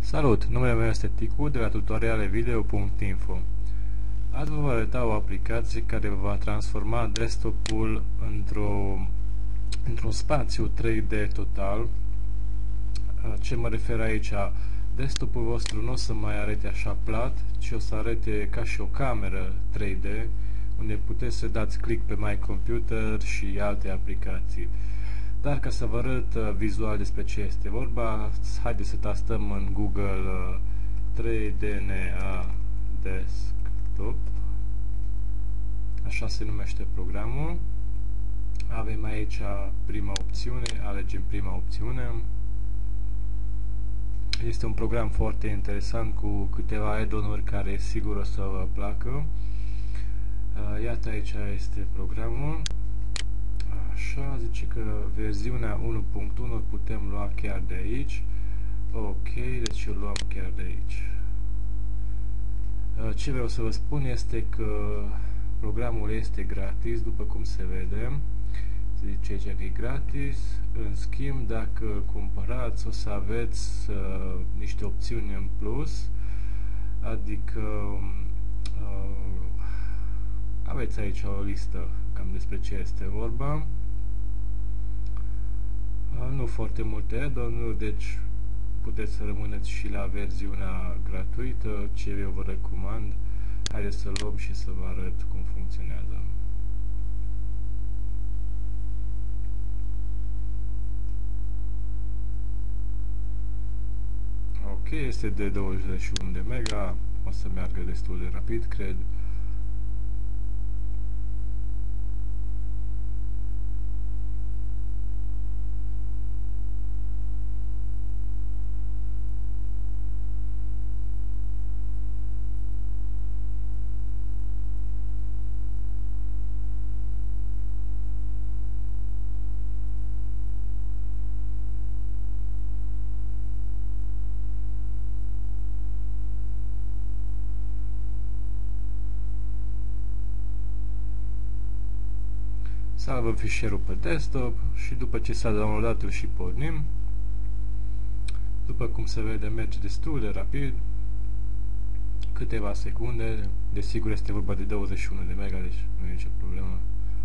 Salut! Numele meu este Ticu de la tutorialevideo.info. Azi vă voi arăta o aplicație care va transforma desktop-ul într-un spațiu 3D total. Ce mă refer aici? Desktop-ul vostru nu o să mai arate așa plat, ci o să arate ca și o cameră 3D, unde puteți să dați click pe My Computer și alte aplicații. Dar ca să vă arăt vizual despre ce este vorba, haideți să tastăm în Google 3DNA Desktop. Așa se numește programul. Avem aici prima opțiune, alegem prima opțiune. Este un program foarte interesant cu câteva add-on-uri care sigur o să vă placă. Iată, aici este programul. Așa, zice că versiunea 1.1 putem lua chiar de aici. Ok, deci o luăm chiar de aici. Ce vreau să vă spun este că programul este gratis, după cum se vede. Se zice că e gratis. În schimb, dacă îl cumpărați, o să aveți niște opțiuni în plus. Adică aveți aici o listă cam despre ce este vorba. Nu foarte multe add-on-uri, deci puteți să rămâneți și la versiunea gratuită, ce eu vă recomand. Haideți să luăm și să vă arăt cum funcționează. Ok, este de 21 de mega, o să meargă destul de rapid, cred. Salvăm fișierul pe desktop și după ce s-a downloadat îl și pornim. După cum se vede, merge destul de rapid, câteva secunde, desigur este vorba de 21 de mega, deci nu e nicio problemă.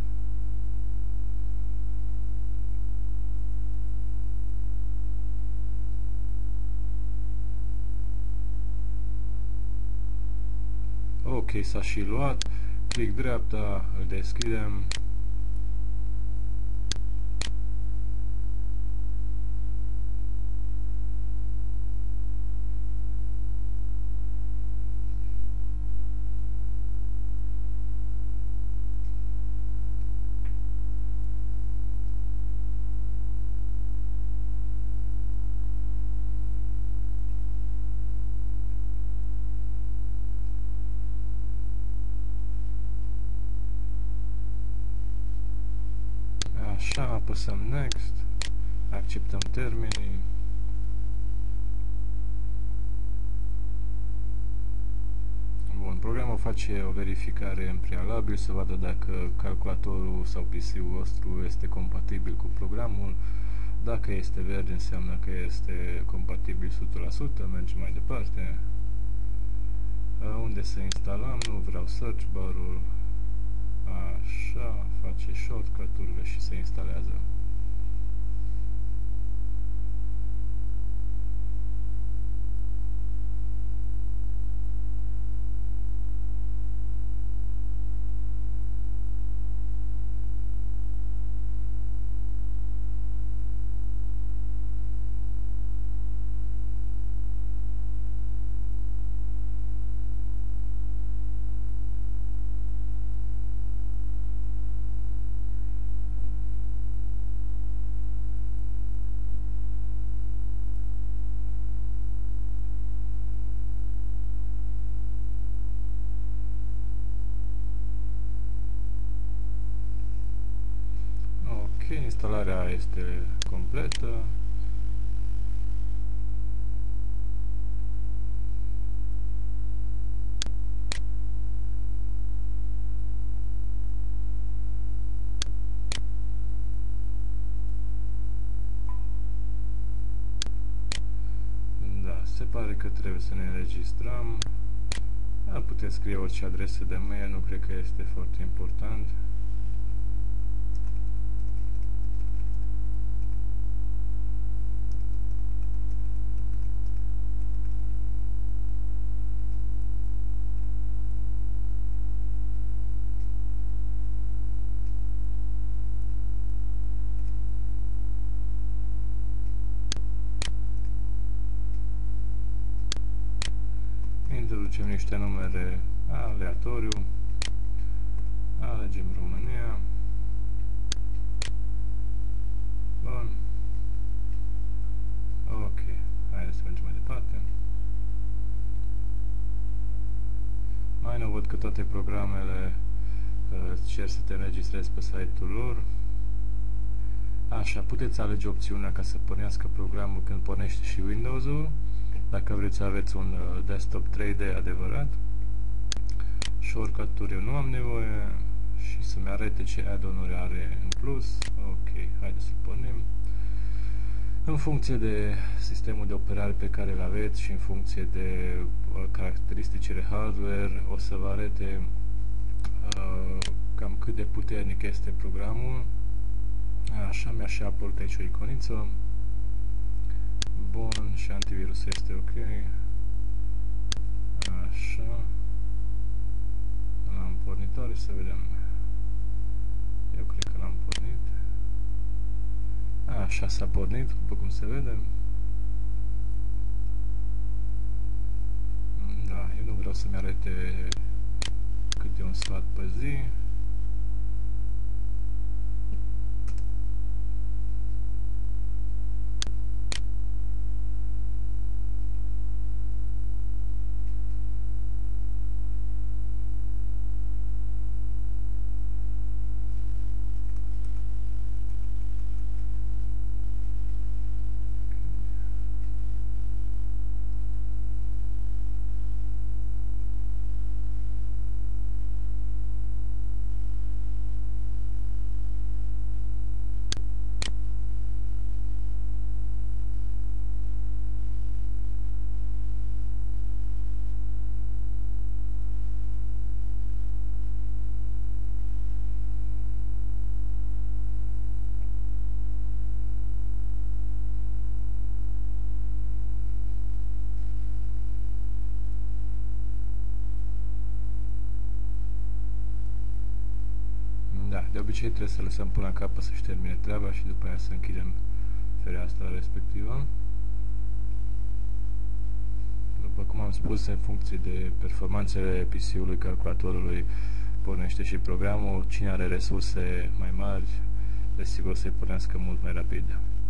Ok, s-a și luat, click dreapta, îl deschidem. Așa, apăsăm Next, acceptăm termenii. Bun, programul face o verificare în prealabil să vadă dacă calculatorul sau PC-ul vostru este compatibil cu programul. Dacă este verde, înseamnă că este compatibil 100%, mergem mai departe. Unde să instalăm? Nu vreau search bar-ul. Așa, face shortcut-urile și se instalează. Instalarea este completă. Da, se pare că trebuie să ne înregistrăm. Puteți scrie orice adresă de mail, nu cred că este foarte important. Introducem niște numere aleatoriu. Alegem România. Bun. Ok. Haideți să mergem mai departe. Mai nou văd că toate programele îți cer să te înregistrezi pe site-ul lor. Așa, puteți alege opțiunea ca să pornească programul când pornește și Windows-ul, dacă vreți să aveți un desktop 3D adevărat. Shortcut-uri eu nu am nevoie și să-mi arate ce add-on-uri are în plus. Ok, haideți să pornim. În funcție de sistemul de operare pe care îl aveți și în funcție de caracteristicile hardware, o să vă arate cam cât de puternic este programul. Așa, mi-a și upload aici o iconiță. Bun, și antivirus este ok. Așa. L-am pornit, ori să vedem. Eu cred că l-am pornit. Așa s-a pornit, după cum se vede. Da, eu nu vreau să-mi arate câte un sfat pe zi. Da, de obicei trebuie să lăsăm până la capăt să-și termine treaba și după aia să închidem fereastra respectivă. După cum am spus, în funcție de performanțele PC-ului, calculatorului, pornește și programul. Cine are resurse mai mari, desigur să-i pornească mult mai rapid.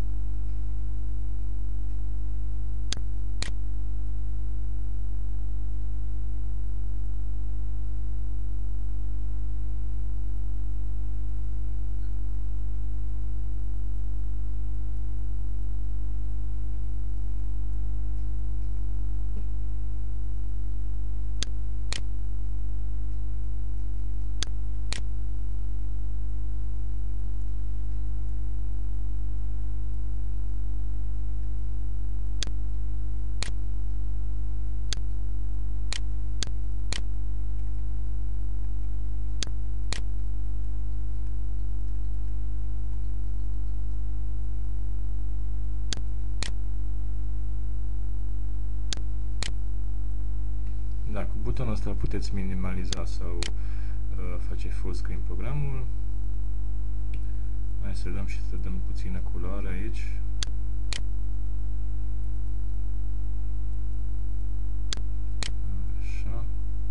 Da, cu butonul ăsta puteți minimaliza sau face full screen programul. Hai să dăm și să dăm puțină culoare aici. Așa.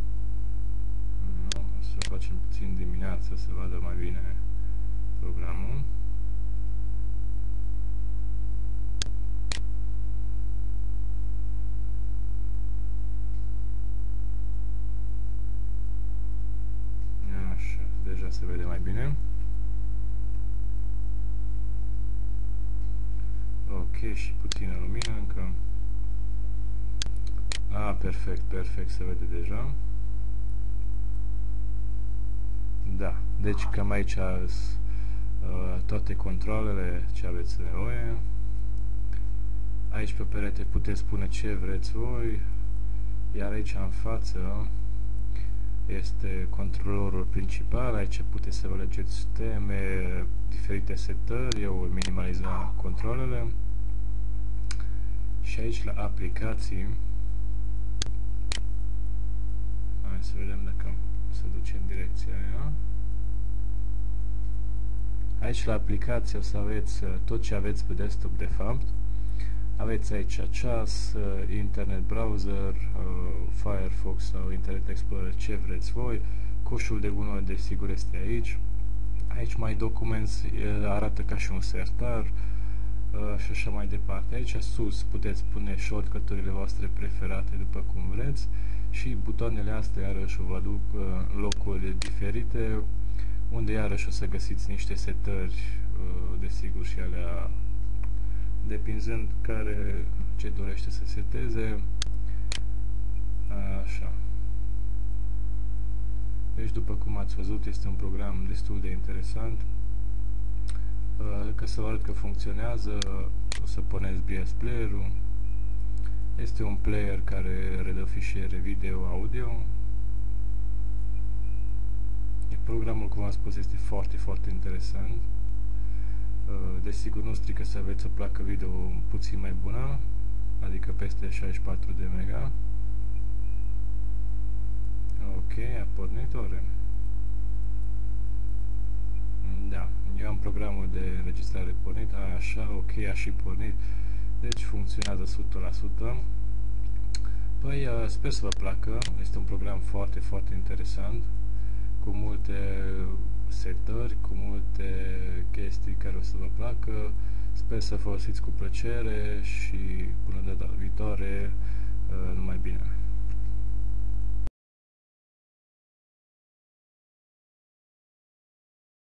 Nu, o să facem puțin dimineața să vadă mai bine programul. Deja se vede mai bine. Ok, și puțină lumină încă. Perfect, perfect, se vede deja. Da, deci cam aici toate controlele ce aveți nevoie. Aici pe perete puteți pune ce vreți voi, iar aici în față este controlorul principal. Aici puteți să vă alegeți teme, diferite setări. Eu voi minimaliza controlele. Și aici la aplicații, hai să vedem dacă se duce în direcția aia. Aici la aplicații o să aveți tot ce aveți pe desktop de fapt. Aveți aici ceas, internet browser, Firefox sau Internet Explorer, ce vreți voi. Coșul de gunoi desigur este aici. Aici My Documents arată ca și un sertar și așa mai departe. Aici sus puteți pune shortcut-urile voastre preferate după cum vreți și butoanele astea iarăși vă aduc locuri diferite unde iarăși o să găsiți niște setări, desigur și alea depinzând ce dorește să seteze. Așa. Deci, după cum ați văzut, este un program destul de interesant. Ca să vă arăt că funcționează, o să puneți BS Player-ul. Este un player care redă fișiere video-audio. Programul, cum am spus, este foarte, foarte interesant. Desigur, nu strică să aveți o placă video puțin mai bună, adică peste 64 de mega. Ok, a pornit ore. Da, eu am programul de înregistrare pornit, așa, ok, a și pornit, deci funcționează 100%. Păi, sper să vă placă, este un program foarte, foarte interesant, cu multe setări, cu multe chestii care o să vă placă. Sper să folosiți cu plăcere și până data viitoare,